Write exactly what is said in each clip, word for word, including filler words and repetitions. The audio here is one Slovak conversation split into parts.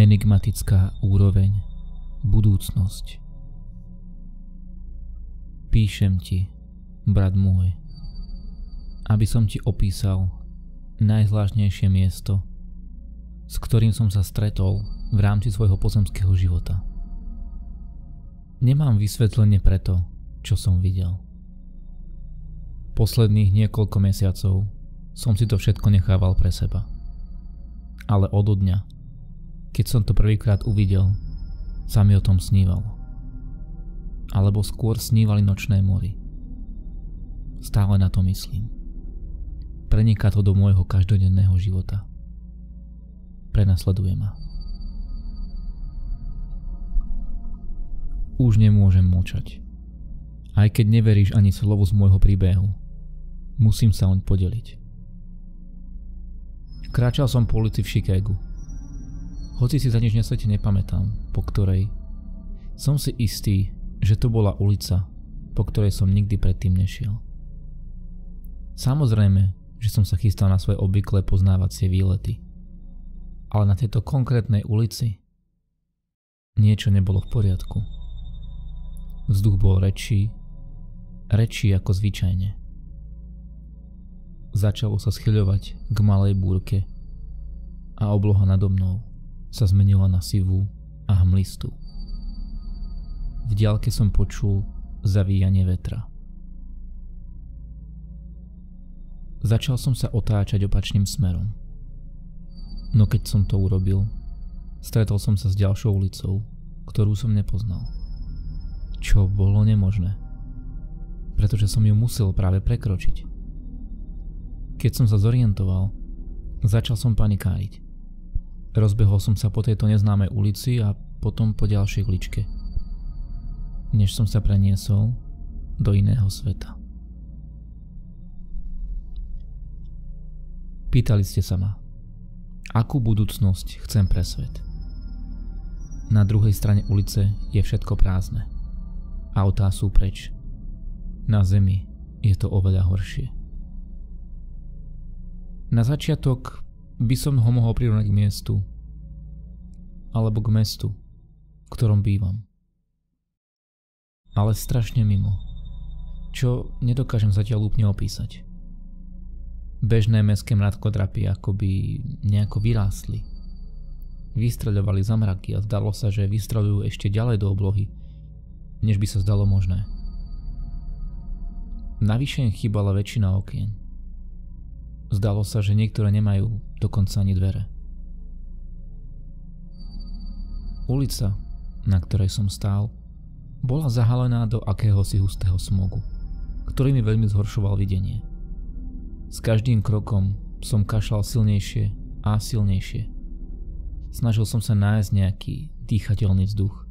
Enigmatická úroveň. Budúcnosť. Píšem ti, brat môj, aby som ti opísal najzvláštnejšie miesto, s ktorým som sa stretol v rámci svojho pozemského života. Nemám vysvetlenie pre to, čo som videl. Posledných niekoľko mesiacov som si to všetko nechával pre seba. Ale od dňa, keď som to prvýkrát uvidel, sa mi o tom snívalo. Alebo skôr snívali nočné mory. Stále na to myslím. Preniká to do môjho každodenného života. Prenasleduje ma. Už nemôžem mlčať. Aj keď neveríš ani slovu z môjho príbehu, musím sa oň podeliť. Kráčal som po ulici v Chicagu. Hoci si za nič na svete nepamätám, po ktorej som si istý, že to bola ulica, po ktorej som nikdy predtým nešiel. Samozrejme, že som sa chystal na svoje obvyklé poznávacie výlety. Ale na tejto konkrétnej ulici niečo nebolo v poriadku. Vzduch bol rečí, rečí ako zvyčajne. Začalo sa schyľovať k malej búrke a obloha nado mnou sa zmenila na sivú a hmlistú. V diaľke som počul zavíjanie vetra. Začal som sa otáčať opačným smerom. No keď som to urobil, stretol som sa s ďalšou ulicou, ktorú som nepoznal. Čo bolo nemožné, pretože som ju musel práve prekročiť. Keď som sa zorientoval, začal som panikáriť. Rozbehol som sa po tejto neznámej ulici a potom po ďalšej uličke, než som sa preniesol do iného sveta. Pýtali ste sa ma, akú budúcnosť chcem pre svet. Na druhej strane ulice je všetko prázdne. Autá sú preč. Na zemi je to oveľa horšie. Na začiatok by som ho mohol prirovnať k miestu, alebo k mestu, v ktorom bývam. Ale strašne mimo, čo nedokážem zatiaľ úplne opísať. Bežné mestské mrakodrapy akoby nejako vyrástli. Vystreľovali zamraky a zdalo sa, že vystreľujú ešte ďalej do oblohy, než by sa zdalo možné. Navyše chýbala väčšina okien. Zdalo sa, že niektoré nemajú dokonca ani dvere. Ulica, na ktorej som stál, bola zahalená do akéhosi hustého smogu, ktorý mi veľmi zhoršoval videnie. S každým krokom som kašľal silnejšie a silnejšie. Snažil som sa nájsť nejaký dýchateľný vzduch.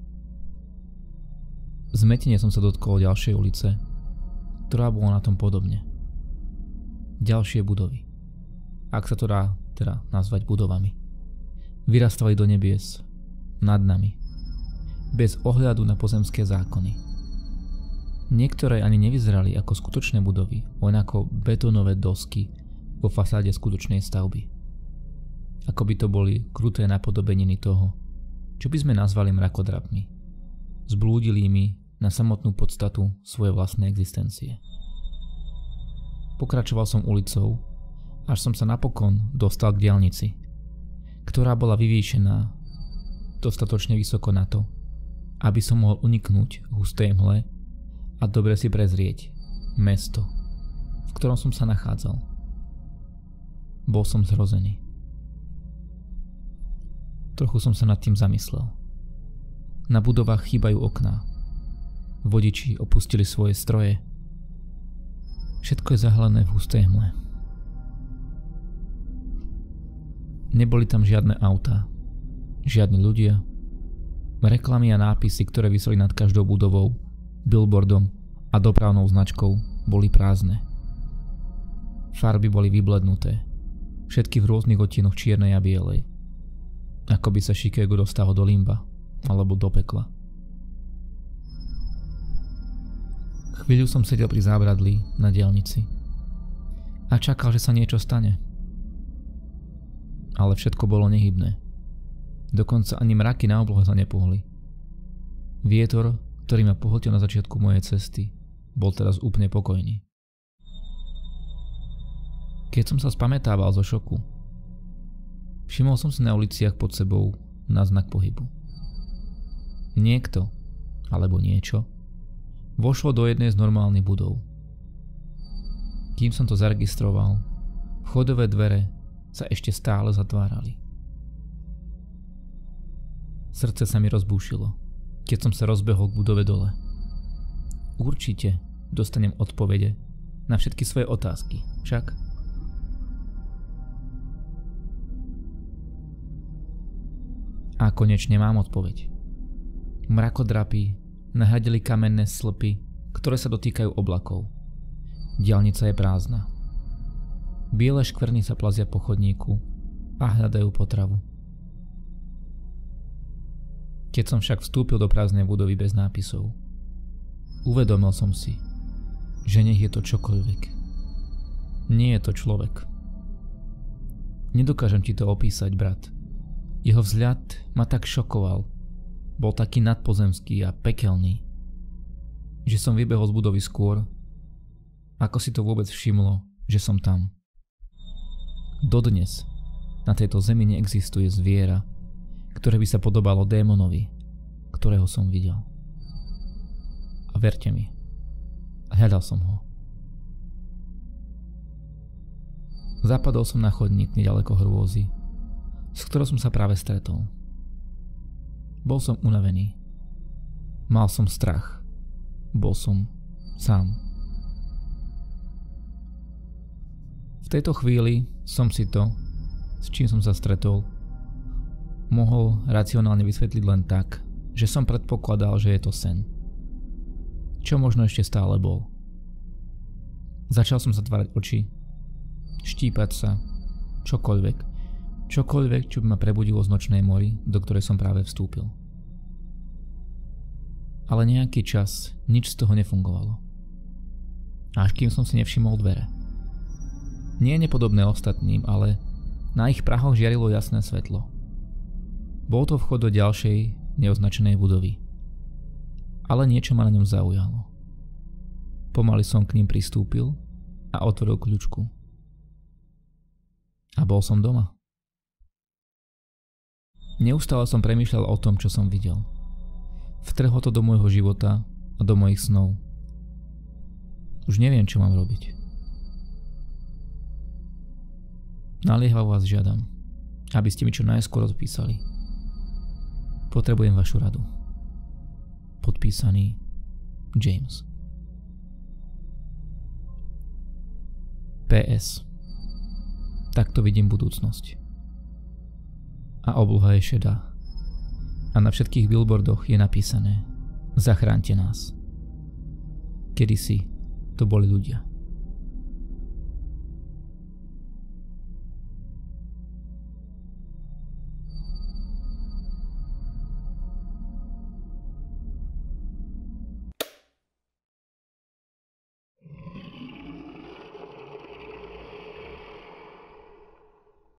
Zmetene som sa dotkol ďalšej ulice, ktorá bola na tom podobne. Ďalšie budovy, ak sa to dá teda nazvať budovami, vyrastali do nebies nad nami, bez ohľadu na pozemské zákony. Niektoré ani nevyzerali ako skutočné budovy, len ako betónové dosky vo fasáde skutočnej stavby. Ako by to boli kruté napodobeniny toho, čo by sme nazvali mrakodrapmi, zblúdilými na samotnú podstatu svojej vlastnej existencie. Pokračoval som ulicou, až som sa napokon dostal k diaľnici, ktorá bola vyvýšená dostatočne vysoko na to, aby som mohol uniknúť hustej mhle a dobre si prezrieť mesto, v ktorom som sa nachádzal. Bol som zhrozený. Trochu som sa nad tým zamyslel. Na budovách chýbajú okná. Vodiči opustili svoje stroje. Všetko je zahalené v hustej hmle. Neboli tam žiadne autá, žiadni ľudia. Reklamy a nápisy, ktoré viseli nad každou budovou, billboardom a dopravnou značkou, boli prázdne. Farby boli vyblednuté, všetky v rôznych odtienoch čiernej a bielej. Ako by sa Chicago dostalo do limba alebo do pekla. Chvíľu som sedel pri zábradlí na diaľnici a čakal, že sa niečo stane. Ale všetko bolo nehybné. Dokonca ani mraky na oblohe sa nepohli. Vietor, ktorý ma pohltil na začiatku mojej cesty, bol teraz úplne pokojný. Keď som sa spamätával zo šoku, všimol som si na uliciach pod sebou náznak pohybu. Niekto, alebo niečo, vošlo do jednej z normálnych budov. Kým som to zaregistroval, vchodové dvere sa ešte stále zatvárali. Srdce sa mi rozbúšilo, keď som sa rozbehol k budove dole. Určite dostanem odpovede na všetky svoje otázky, však? A konečne mám odpoveď. Mrakodrapy nahradili kamenné slpy, ktoré sa dotýkajú oblakov. Diaľnica je prázdna. Biele škvrny sa plazia po chodníku a hľadajú potravu. Keď som však vstúpil do prázdnej budovy bez nápisov, uvedomil som si, že nech je to čokoľvek. Nie je to človek. Nedokážem ti to opísať, brat. Jeho vzhľad ma tak šokoval. Bol taký nadpozemský a pekelný, že som vybehol z budovy skôr, ako si to vôbec všimlo, že som tam. Dodnes na tejto zemi neexistuje zviera, ktoré by sa podobalo démonovi, ktorého som videl. A verte mi, hľadal som ho. Zapadol som na chodník nedaleko hrôzy, s ktorou som sa práve stretol. Bol som unavený. Mal som strach. Bol som sám. V tejto chvíli som si to, s čím som sa stretol, mohol racionálne vysvetliť len tak, že som predpokladal, že je to sen. Čo možno ešte stále bol. Začal som zatvárať oči, štípať sa, čokoľvek, čokoľvek, čo by ma prebudilo z nočnej mory, do ktorej som práve vstúpil. Ale nejaký čas nič z toho nefungovalo. Až kým som si nevšimol dvere. Nie nepodobné ostatným, ale na ich prahoch žiarilo jasné svetlo. Bol to vchod do ďalšej, neoznačenej budovy. Ale niečo ma na ňom zaujalo. Pomaly som k ním pristúpil a otvoril kľučku. A bol som doma. Neustále som premýšľal o tom, čo som videl. Vtrhlo to do môjho života a do mojich snov. Už neviem, čo mám robiť. Naliehavo vás žiadam, aby ste mi čo najskôr odpísali. Potrebujem vašu radu. Podpísaný James. pé es. Takto vidím budúcnosť. A obloha je šedá. A na všetkých billboardoch je napísané: Zachránte nás. Kedysi to boli ľudia.